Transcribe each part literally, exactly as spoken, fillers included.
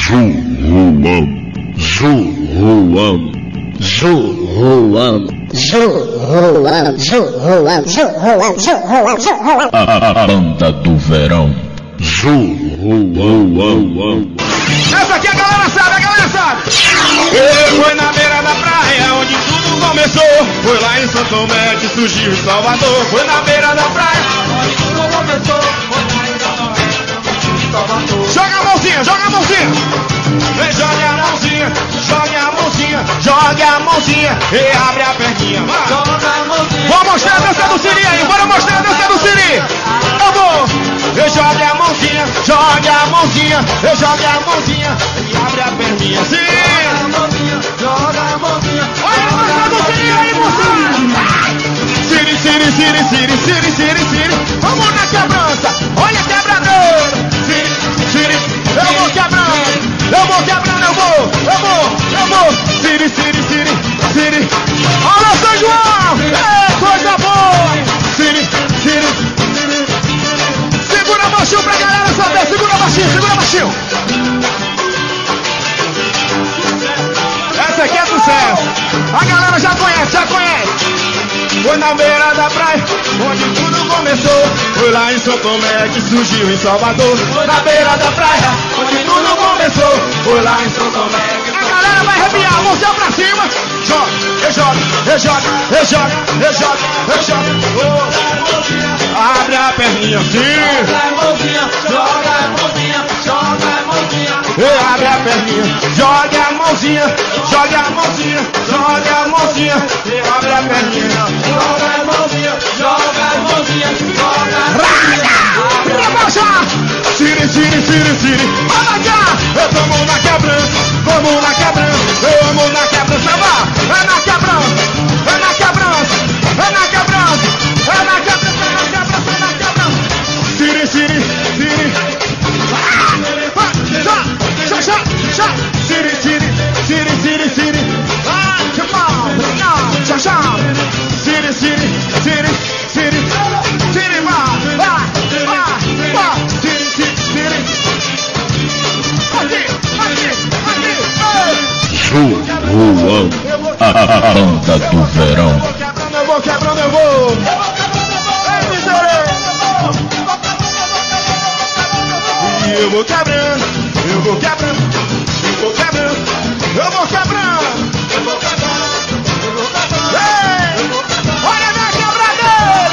Zoan, Zoan, Zoan, Zoan, Zoan, Zoan, Zoan, Zoan. A banda do verão. Zoan. Essa aqui a galera sabe, a galera sabe. Eu fui na beira da praia onde tudo começou. Foi lá em São Tomé que surgiu em Salvador. Foi na beira da praia onde tudo começou. Foi lá em São Tomé que surgiu em Salvador. Joga a mãozinha, joga a mãozinha. Vem, joga a mãozinha, joga a mãozinha, joga a mãozinha e abre a perninha. Vou mostrar a dança do Siri aí, bora mostrar a dança do Siri. Eu vou. Eu jogo a mãozinha, joga a mãozinha, eu jogo a mãozinha e abre a perninha. Sim. Joga a mãozinha, joga a mãozinha. Olha a dança do Siri aí, moçada. Siri, Siri, Siri, Siri, Siri, Siri, Siri. Vamos na quebrança, olha quebrador. Siri, Siri, eu vou quebrando, eu vou quebrando, eu vou, eu vou, eu vou. Siri, Siri, Siri, Siri. Olha São João, é coisa boa. Siri, Siri, Siri. Segura baixinho pra galera saber, segura baixinho, segura baixinho. Essa aqui é sucesso. A galera já conhece, já conhece. Foi na beira da praia onde tudo começou. Foi lá em São Tomé que surgiu em Salvador. Foi na beira da praia onde tudo começou. Foi lá em São Tomé. A galera vai arrepiar, mãozinha pra cima. Joga, eu jogo, eu jogo, eu jogo, eu jogo, eu jogo. Oh. Abre a perninha, sim. Joga a mãozinha, joga a mãozinha, joga a mãozinha. E abre a perninha, joga a mãozinha, joga a mãozinha, joga a mãozinha. E abre a perninha, joga a mãozinha, joga a mãozinha, joga a mãozinha. Pra baixar, Siri, Siri, Siri, Siri. Olha cá, eu tomo na quebrança, vamos na quebrança, eu amo na quebrança, vá. É na quebrança, é na quebrança, é na quebrança, é na quebrança, é na quebrança, é na quebrança. Siri, Siri, Siri. Chá, chá, chá, chá. Siri, Siri, Siri, Siri, Siri. Ah, chá, chá, chá. Siri, Siri, Siri, Siri. Siri, vá, vá, vá, vá. Siri, Siri, Siri. Aqui, aqui, aqui. Zoan, a banda do verão. Eu vou quebrando, eu vou quebrando, eu vou. Ei, miserável. Eu vou quebrando, eu vou quebrando, eu vou quebrando, eu vou quebrando, eu vou quebrando, eu vou quebrando. Ei, olha a minha quebradeira.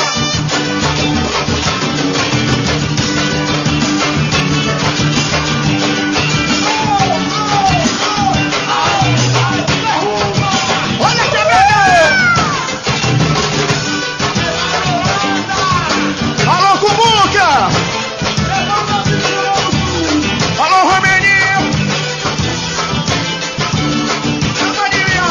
Olha a quebradeira. Alô, Cumuca. Alô, Romeninho! Campaninho!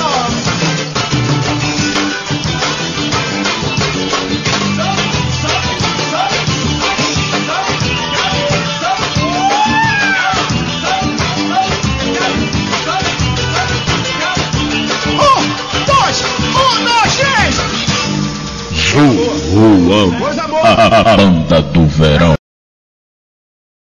Um, dois, um, dois, três! Zoan, a banda do verão.